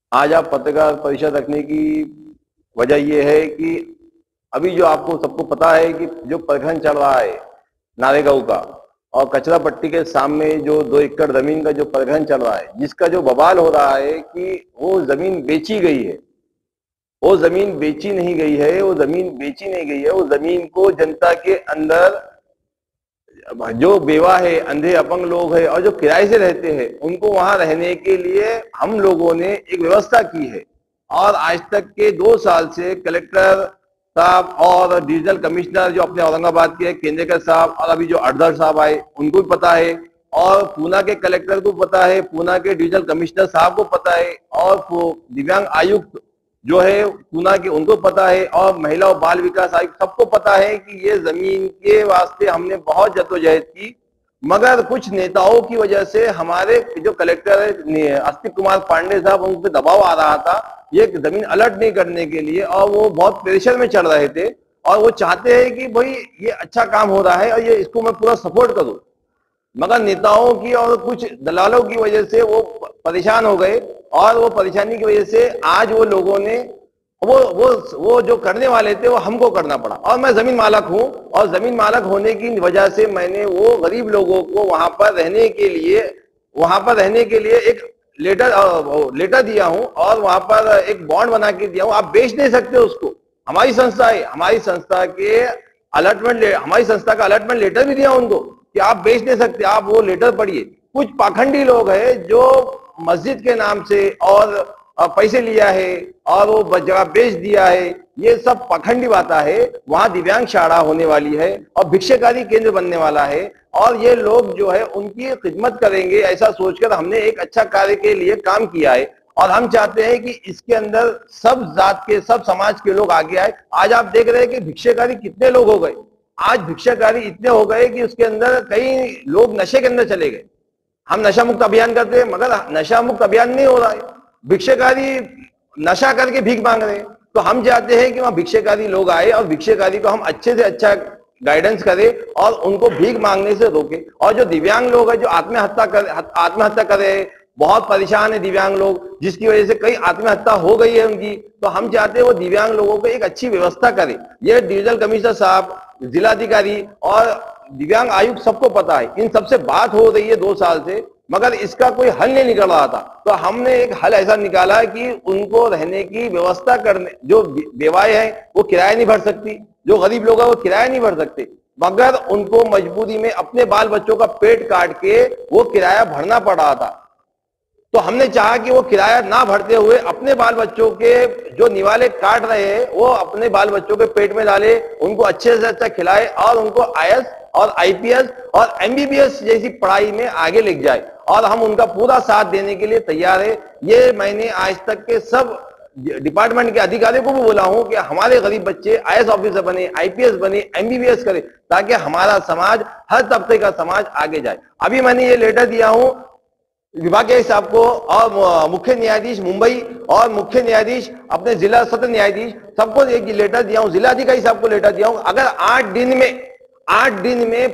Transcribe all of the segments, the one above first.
आज आप पत्रकार परिषद रखने की वजह यह है कि अभी जो आपको सबको पता है कि जो प्रखंड चल रहा है नारेगांव का और कचरा पट्टी के सामने जो 2 एकड़ जमीन का जो प्रखंड चल रहा है, जिसका जो बवाल हो रहा है कि वो जमीन बेची गई है। वो जमीन बेची नहीं गई है, वो जमीन बेची नहीं गई है, वो जमीन को जनता के अंदर जो बेवा है, अंधे अपंग लोग है और जो किराए से रहते हैं, उनको वहां रहने के लिए हम लोगों ने एक व्यवस्था की है। और आज तक के 2 साल से कलेक्टर साहब और डिविजनल कमिश्नर जो अपने औरंगाबाद के केंद्रेकर साहब और अभी जो अडधर साहब आए उनको भी पता है, और पूना के कलेक्टर को पता है, पूना के डिविजनल कमिश्नर साहब को पता है, और दिव्यांग आयुक्त जो है पूना के उनको पता है, और महिला और बाल विकास आयुक्त सबको पता है कि ये जमीन के वास्ते हमने बहुत जद्दोजहद की। मगर कुछ नेताओं की वजह से हमारे जो कलेक्टर है अस्तिक कुमार पांडे साहब, उन पर दबाव आ रहा था ये जमीन अलर्ट नहीं करने के लिए, और वो बहुत प्रेशर में चल रहे थे और वो चाहते हैं कि भाई ये अच्छा काम हो रहा है और ये इसको मैं पूरा सपोर्ट करूं। मगर नेताओं की और कुछ दलालों की वजह से वो परेशान हो गए, और वो परेशानी की वजह से आज वो लोगों ने वो जो करने वाले थे वो हमको करना पड़ा। और मैं जमीन मालक हूं, और जमीन मालक होने की वजह से मैंने वो गरीब लोगों को वहां पर रहने के लिए एक लेटर दिया हूं, और वहां पर एक बॉन्ड बना के दिया हूं। आप बेच नहीं सकते उसको, हमारी संस्था है, हमारी संस्था का अलर्टमेंट लेटर भी दिया उनको कि आप बेच नहीं सकते, आप वो लेटर पढ़िए। कुछ पाखंडी लोग हैं जो मस्जिद के नाम से और पैसे लिया है और वो जगह बेच दिया है, ये सब पाखंडी बात है। वहां दिव्यांग शाला होने वाली है और भिक्षाकारी केंद्र बनने वाला है, और ये लोग जो है उनकी खिदमत करेंगे ऐसा सोचकर हमने एक अच्छा कार्य के लिए काम किया है। और हम चाहते हैं कि इसके अंदर सब जात के, सब समाज के लोग आगे आए। आज आप देख रहे हैं कि भिक्षाकारी कितने लोग हो गए, आज भिक्षाकारी इतने हो गए कि उसके अंदर कई लोग नशे के अंदर चले गए। हम नशा मुक्त अभियान करते हैं, मगर नशा मुक्त अभियान नहीं हो रहा है, भिक्षाकारी नशा करके भीख मांग रहे हैं। तो हम चाहते हैं कि वहां भिक्षाकारी लोग आए और भिक्षाकारी को हम अच्छे से अच्छा गाइडेंस करें और उनको भीख मांगने से रोके। और जो दिव्यांग लोग हैं जो आत्महत्या कर रहे हैं, बहुत परेशान है दिव्यांग लोग, जिसकी वजह से कई आत्महत्या हो गई है उनकी, तो हम चाहते हैं वो दिव्यांग लोगों को एक अच्छी व्यवस्था करें। ये डिविजनल कमिश्नर साहब, जिलाधिकारी और दिव्यांग आयुक्त सबको पता है, इन सबसे बात हो रही है 2 साल से, मगर इसका कोई हल नहीं निकल रहा था। तो हमने एक हल ऐसा निकाला कि उनको रहने की व्यवस्था करने, जो बेवाएं हैं वो किराया नहीं भर सकती, जो गरीब लोग हैं वो किराया नहीं भर सकते, मगर उनको मजबूरी में अपने बाल बच्चों का पेट काट के वो किराया भरना पड़ रहा था। तो हमने चाहा कि वो किराया ना भरते हुए अपने बाल बच्चों के जो निवाले काट रहे हैं वो अपने बाल बच्चों के पेट में डाले, उनको अच्छे से अच्छा खिलाए और उनको आईएएस और आईपीएस और एमबीबीएस जैसी पढ़ाई में आगे ले जाए। और हम उनका पूरा साथ देने के लिए तैयार है। ये मैंने आज तक के सब डिपार्टमेंट के अधिकारियों को भी बोला हूं कि हमारे गरीब बच्चे आईएएस ऑफिसर बने, आईपीएस बने, एमबीबीएस करे, ताकि हमारा समाज, हर तबके का समाज आगे जाए। अभी मैंने ये लेटर दिया हूं विभागीय साहब को, और मुख्य न्यायाधीश मुंबई और मुख्य न्यायाधीश अपने जिला सत्र न्यायाधीश सबको एक लेटर दिया हूं, जिलाधिकारी साहब को लेटर दिया हूं। अगर 8 दिन में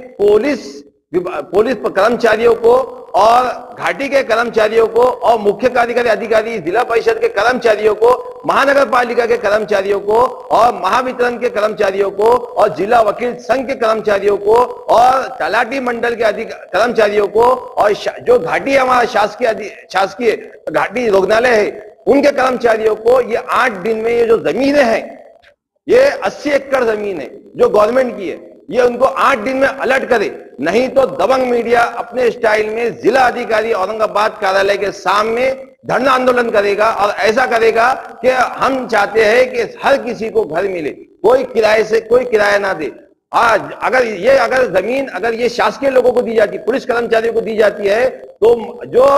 पुलिस कर्मचारियों को और घाटी के कर्मचारियों को और मुख्य कार्यकारी अधिकारी, जिला परिषद के कर्मचारियों को, महानगर पालिका के कर्मचारियों को और महावितरण के कर्मचारियों को और जिला वकील संघ के कर्मचारियों को और तलाटी मंडल के कर्मचारियों को और जो घाटी हमारा शासकीय घाटी रोगनालय है उनके कर्मचारियों को ये 8 दिन में ये जो जमीनें हैं, ये 80 एकड़ जमीन है जो गवर्नमेंट की है, ये उनको 8 दिन में अलर्ट करे। नहीं तो दबंग मीडिया अपने स्टाइल में जिला अधिकारी औरंगाबाद कार्यालय के सामने धरना आंदोलन करेगा और ऐसा करेगा कि हम चाहते हैं कि हर किसी को घर मिले, कोई किराया ना दे। आज अगर जमीन अगर ये शासकीय लोगों को दी जाती, पुलिस कर्मचारियों को दी जाती है, तो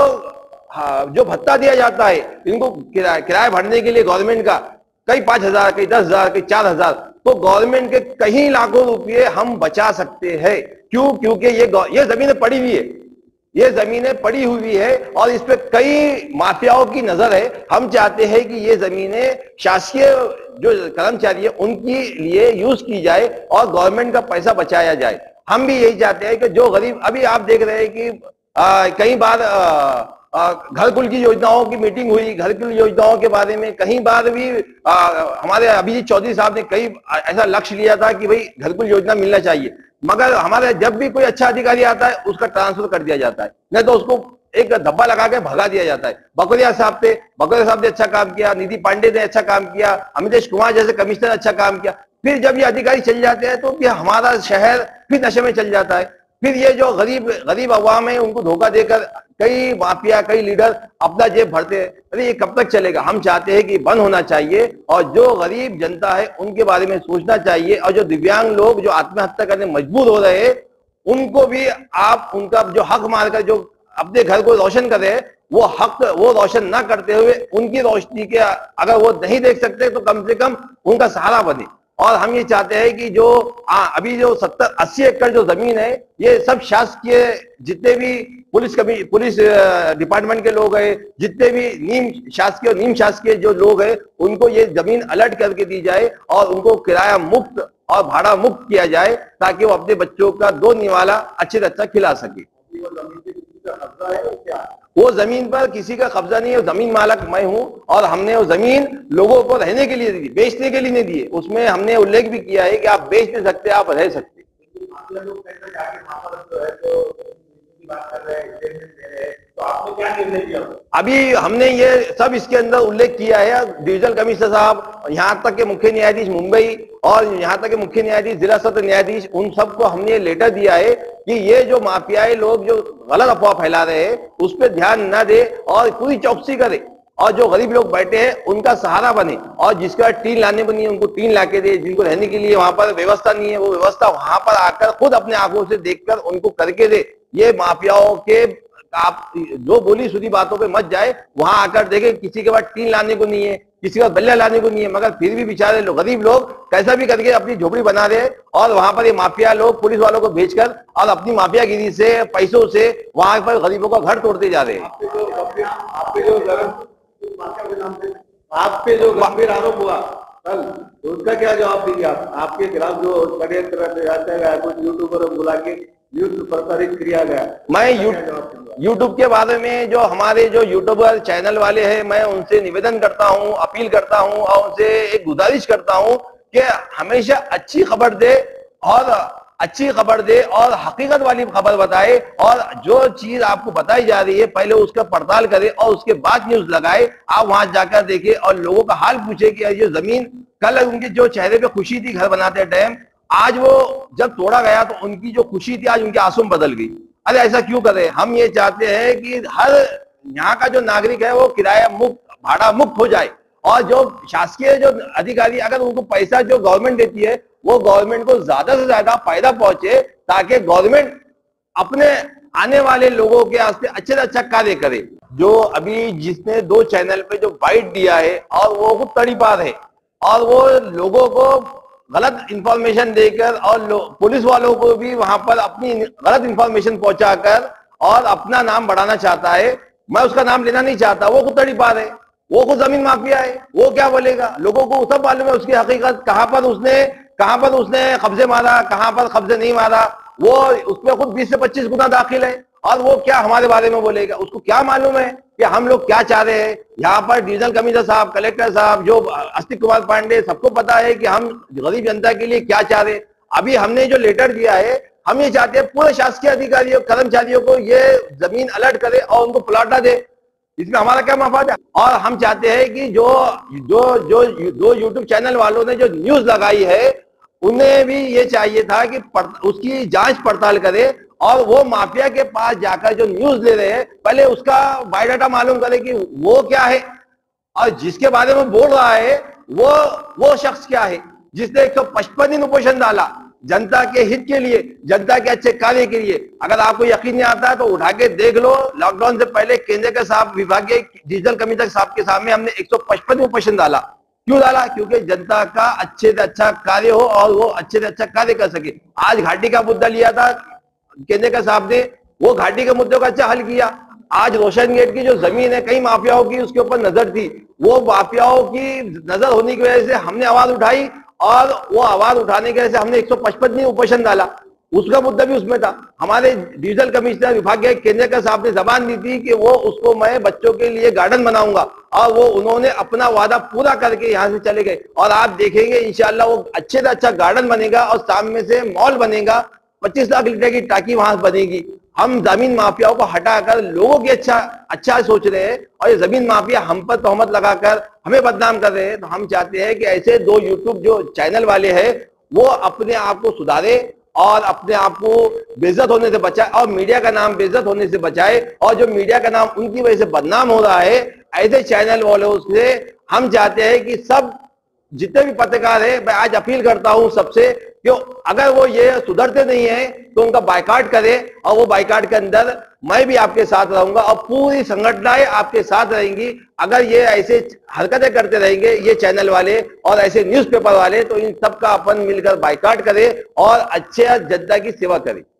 जो भत्ता दिया जाता है इनको किराया भरने के लिए गवर्नमेंट का, कई 5,000, कई 10,000, कई 4,000, तो गवर्नमेंट के कई लाखों रुपए हम बचा सकते हैं। क्यों? क्योंकि ये जमीनें पड़ी हुई है, ये जमीनें पड़ी हुई है और इस पे कई माफियाओं की नजर है। हम चाहते हैं कि ये जमीनें शासकीय जो कर्मचारी है उनके लिए यूज की जाए और गवर्नमेंट का पैसा बचाया जाए। हम भी यही चाहते हैं कि जो गरीब, अभी आप देख रहे हैं कि कई बार घरकुल की योजनाओं की मीटिंग हुई, घरकुल योजनाओं के बारे में कहीं बार भी हमारे अभिजीत चौधरी साहब ने कई ऐसा लक्ष्य लिया था कि भाई घरकुल योजना मिलना चाहिए, मगर हमारे जब भी कोई अच्छा अधिकारी आता है उसका ट्रांसफर कर दिया जाता है, नहीं तो उसको एक धब्बा लगा के भगा दिया जाता है। बकरिया साहब थे, बकरिया साहब ने अच्छा काम किया, निधि पांडे ने अच्छा काम किया, अमितेश कुमार जैसे कमिश्नर अच्छा काम किया, फिर जब ये अधिकारी चल जाते हैं तो फिर हमारा शहर फिर नशे में चल जाता है। फिर ये जो गरीब गरीब अवाम है उनको धोखा देकर कई माफिया, कई लीडर अपना जेब भरते हैं। अरे ये कब तक चलेगा? हम चाहते हैं कि बंद होना चाहिए और जो गरीब जनता है उनके बारे में सोचना चाहिए, और जो दिव्यांग लोग जो आत्महत्या करने मजबूर हो रहे हैं उनको भी आप उनका जो हक मारकर जो अपने घर को रोशन कर रहे हैं वो हक वो रोशन ना करते हुए उनकी रोशनी के अगर वो नहीं देख सकते तो कम से कम उनका सहारा बने। और हम ये चाहते हैं कि जो अभी जो 70-80 एकड़ जो जमीन है ये सब शासकीय, जितने भी पुलिस डिपार्टमेंट के लोग हैं, जितने भी नीम शासकीय और नीम शासकीय जो लोग हैं उनको ये जमीन अलर्ट करके दी जाए और उनको किराया मुक्त और भाड़ा मुक्त किया जाए ताकि वो अपने बच्चों का दो निवाला अच्छे से अच्छा खिला सके। वो जमीन पर किसी का कब्जा नहीं है, जमीन मालक मैं हूं और हमने वो जमीन लोगों को रहने के लिए दी, बेचने के लिए नहीं दी है। उसमें हमने उल्लेख भी किया है कि आप बेच नहीं सकते, आप रह सकते। तो आपने क्या निर्णय लिया? अभी हमने ये सब इसके अंदर उल्लेख किया है। डिविजनल कमिश्नर साहब, यहाँ तक के मुख्य न्यायाधीश मुंबई और यहाँ तक के मुख्य न्यायाधीश, जिला सत्र न्यायाधीश, उन सबको हमने लेटर दिया है कि ये जो माफियाई लोग जो गलत अफवाह फैला रहे हैं उस पर ध्यान न दे और पूरी चौकसी करे और जो गरीब लोग बैठे हैं उनका सहारा बने, और जिसका टीन लाने को नहीं है उनको टीन लाके दे, जिनको रहने के लिए वहां पर व्यवस्था नहीं है वो व्यवस्था वहां पर आकर खुद अपने आंखों से देखकर उनको करके दे। ये माफियाओं के आप जो बोली सुधी बातों पे मत जाए, वहां आकर देखे किसी के पास टीन लाने को नहीं है, किसी का बल्ला लाने को नहीं है, मगर फिर भी बेचारे लोग, गरीब लोग कैसा भी करके अपनी झोपड़ी बना रहे और वहां पर ये माफिया लोग पुलिस वालों को भेजकर और अपनी माफियागिरी से पैसों से वहां पर गरीबों का घर तोड़ते जा रहे हैं। आप पे जो गंभीर आरोप हुआ कल, तो उसका क्या जवाब देंगे आप? आपके खिलाफ जो षड्यंत्र रचा गया, कुछ यूट्यूबर बुला के प्रसारित किया गया, मैं यूट्यूब के बारे में जो हमारे जो यूट्यूबर चैनल वाले हैं मैं उनसे निवेदन करता हूं, अपील करता हूं और उनसे एक गुजारिश करता हूं कि हमेशा अच्छी खबर दे और हकीकत वाली खबर बताए, और जो चीज आपको बताई जा रही है पहले उसका पड़ताल करे और उसके बाद न्यूज लगाए। आप वहां जाकर देखे और लोगों का हाल पूछे कि ये जमीन कल उनके जो चेहरे पे खुशी थी घर बनाते टाइम, आज वो जब तोड़ा गया तो उनकी जो खुशी थी आज उनके आंसू में बदल गई। अरे ऐसा क्यों करे? हम ये चाहते हैं कि हर यहाँ का जो नागरिक है वो किराया मुक्त, भाड़ा मुक्त हो जाए, और जो शासकीय जो अधिकारी अगर उनको पैसा जो गवर्नमेंट देती है वो गवर्नमेंट को ज्यादा से ज्यादा फायदा पहुंचे, ताकि गवर्नमेंट अपने आने वाले लोगों के वास्ते अच्छे से अच्छा कार्य करे। जो अभी जिसने 2 चैनल पे जो बाइट दिया है और वो खुद तड़ीपार है और वो लोगों को गलत इंफॉर्मेशन देकर और पुलिस वालों को भी वहां पर अपनी गलत इंफॉर्मेशन पहुंचाकर और अपना नाम बढ़ाना चाहता है। मैं उसका नाम लेना नहीं चाहता, वो खुद तड़ीपार है, वो खुद जमीन माफिया है, वो क्या बोलेगा? लोगों को सब मालूम है उसकी हकीकत, कहां पर उसने कब्जे मारा, कहां पर कब्जे नहीं मारा, वो उसमें खुद 20 से 25 गुना दाखिल है, और वो क्या हमारे बारे में बोलेगा? उसको क्या मालूम है कि हम लोग क्या चाह रहे हैं? यहाँ पर डिविजनल कमिश्नर साहब, कलेक्टर साहब, जो अस्तिक कुमार पांडे, सबको पता है कि हम गरीब जनता के लिए क्या चाह रहे हैं। अभी हमने जो लेटर दिया है, हम ये चाहते हैं पूरे शासकीय अधिकारियों कर्मचारियों को ये जमीन अलर्ट करे और उनको प्लाटा दे, इसमें हमारा क्या मफाद है? और हम चाहते हैं कि जो यूट्यूब चैनल वालों ने जो न्यूज लगाई है उन्हें भी ये चाहिए था कि उसकी जांच पड़ताल करे और वो माफिया के पास जाकर जो न्यूज ले रहे हैं पहले उसका बायोडाटा मालूम करे कि वो क्या है और जिसके बारे में बोल रहा है वो शख्स क्या है, जिसने 155 दिन उपोषण डाला जनता के हित के लिए, जनता के अच्छे कार्य के लिए। अगर आपको यकीन नहीं आता है तो उठा के देख लो, लॉकडाउन से पहले केंद्र के साहब विभागीय डिजिटल कमिश्नर साहब के सामने हमने 155 उपोषण डाला। क्यों डाला? क्योंकि जनता का अच्छे से अच्छा कार्य हो और वो अच्छे से अच्छा कार्य कर सके। आज घाटी का मुद्दा लिया था केंद्र के साहब ने, वो घाटी के मुद्दों का अच्छा हल किया। आज रोशन गेट की जो जमीन है कई माफियाओं की उसके ऊपर नजर थी, वो माफियाओं की नजर होने की वजह से हमने आवाज उठाई और वो आवाज उठाने की वजह से हमने 155 दिन उपोषण डाला। उसका मुद्दा भी उसमें था। हमारे डिविजनल कमिश्नर विभागीय केंद्र का साहब ने जबान दी थी कि वो उसको मैं बच्चों के लिए गार्डन बनाऊंगा, और वो उन्होंने अपना वादा पूरा करके यहाँ से चले गए। और आप देखेंगे इंशाल्लाह वो अच्छे से अच्छा गार्डन बनेगा और सामने से मॉल बनेगा, 25 लाख लीटर की टाकी वहां बनेगी। हम जमीन माफियाओं को हटाकर लोगों की अच्छा सोच रहे हैं, और ये जमीन माफिया हम पर तोहमत लगाकर हमें बदनाम कर रहे हैं। तो हम चाहते हैं कि ऐसे दो यूट्यूब जो चैनल वाले हैं वो अपने आप को सुधारे और अपने आप को बेइज्जत होने से बचाए, और मीडिया का नाम बेइज्जत होने से बचाए। और जो मीडिया का नाम उनकी वजह से बदनाम हो रहा है, ऐसे चैनल वालों से हम चाहते हैं कि सब जितने भी पत्रकार है, मैं आज अपील करता हूं सबसे, क्यों अगर वो ये सुधरते नहीं है तो उनका बायकाट करें, और वो बायकाट के अंदर मैं भी आपके साथ रहूंगा और पूरी संगठनाएं आपके साथ रहेंगी। अगर ये ऐसे हरकतें करते रहेंगे ये चैनल वाले और ऐसे न्यूज़पेपर वाले, तो इन सब का अपन मिलकर बायकाट करें और अच्छे जनता की सेवा करें।